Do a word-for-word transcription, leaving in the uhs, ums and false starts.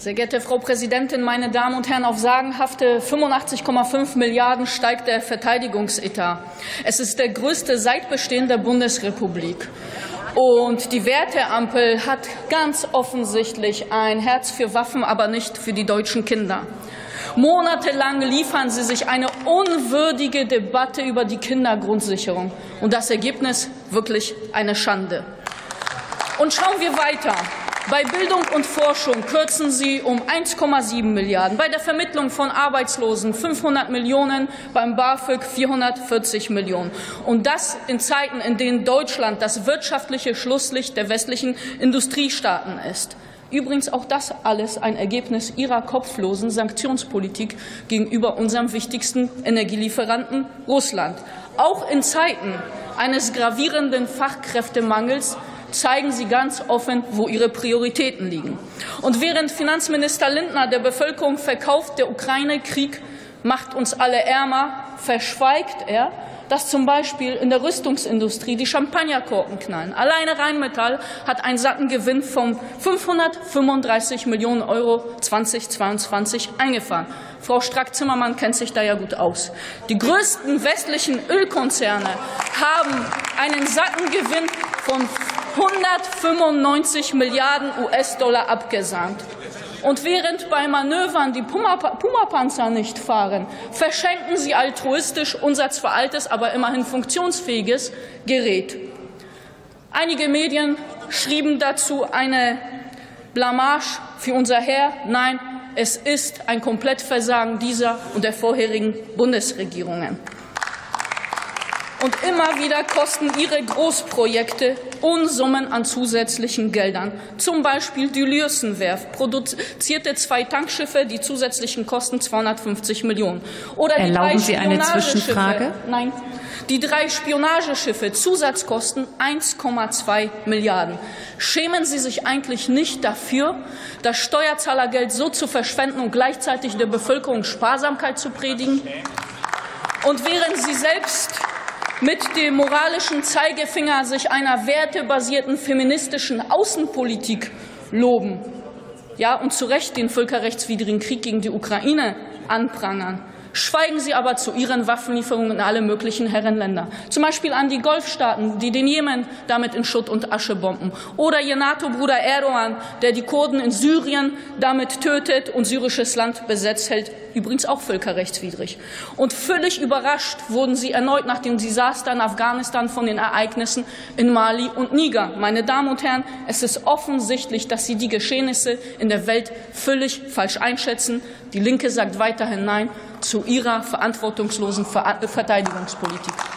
Sehr geehrte Frau Präsidentin, meine Damen und Herren! Auf sagenhafte fünfundachtzig Komma fünf Milliarden steigt der Verteidigungsetat. Es ist der größte seit Bestehen der Bundesrepublik. Und die Werteampel hat ganz offensichtlich ein Herz für Waffen, aber nicht für die deutschen Kinder. Monatelang liefern Sie sich eine unwürdige Debatte über die Kindergrundsicherung. Und das Ergebnis wirklich eine Schande. Und schauen wir weiter. Bei Bildung und Forschung kürzen Sie um eins Komma sieben Milliarden, bei der Vermittlung von Arbeitslosen fünfhundert Millionen, beim BAföG vierhundertvierzig Millionen. Und das in Zeiten, in denen Deutschland das wirtschaftliche Schlusslicht der westlichen Industriestaaten ist. Übrigens auch das alles ein Ergebnis Ihrer kopflosen Sanktionspolitik gegenüber unserem wichtigsten Energielieferanten Russland. Auch in Zeiten eines gravierenden Fachkräftemangels zeigen Sie ganz offen, wo Ihre Prioritäten liegen. Und während Finanzminister Lindner der Bevölkerung verkauft, der Ukraine-Krieg macht uns alle ärmer, verschweigt er, dass zum Beispiel in der Rüstungsindustrie die Champagnerkorken knallen. Alleine Rheinmetall hat einen satten Gewinn von fünfhundertfünfunddreißig Millionen Euro zweitausendzweiundzwanzig eingefahren. Frau Strack-Zimmermann kennt sich da ja gut aus. Die größten westlichen Ölkonzerne haben einen satten Gewinn von hundertfünfundneunzig Milliarden U S-Dollar abgesahnt. Und während bei Manövern die Puma-Panzer nicht fahren, verschenken Sie altruistisch unser zwar altes, aber immerhin funktionsfähiges Gerät. Einige Medien schrieben dazu eine Blamage für unser Heer. Nein, es ist ein Komplettversagen dieser und der vorherigen Bundesregierungen. Und immer wieder kosten Ihre Großprojekte Unsummen an zusätzlichen Geldern. Zum Beispiel die Lürsenwerft produzierte zwei Tankschiffe, die zusätzlichen Kosten zweihundertfünfzig Millionen. Oder die Erlauben drei Sie eine Zwischenfrage? Nein. Die drei Spionageschiffe, Zusatzkosten eins Komma zwei Milliarden. Schämen Sie sich eigentlich nicht dafür, das Steuerzahlergeld so zu verschwenden und gleichzeitig der Bevölkerung Sparsamkeit zu predigen? Und während Sie selbst mit dem moralischen Zeigefinger sich einer wertebasierten feministischen Außenpolitik loben, ja, und zu Recht den völkerrechtswidrigen Krieg gegen die Ukraine anprangern, schweigen Sie aber zu Ihren Waffenlieferungen in alle möglichen Herrenländer, zum Beispiel an die Golfstaaten, die den Jemen damit in Schutt und Asche bomben, oder Ihr NATO-Bruder Erdogan, der die Kurden in Syrien damit tötet und syrisches Land besetzt hält, übrigens auch völkerrechtswidrig. Und völlig überrascht wurden Sie erneut nach dem Desaster in Afghanistan von den Ereignissen in Mali und Niger. Meine Damen und Herren, es ist offensichtlich, dass Sie die Geschehnisse in der Welt völlig falsch einschätzen. Die Linke sagt weiterhin Nein zu ihrer verantwortungslosen Verteidigungspolitik.